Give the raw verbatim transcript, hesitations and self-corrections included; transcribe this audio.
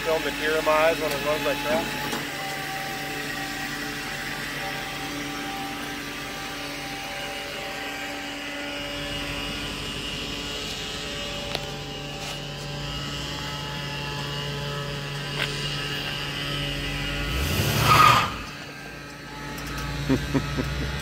film the tear in my eyes when it runs like crap. Ha ha ha.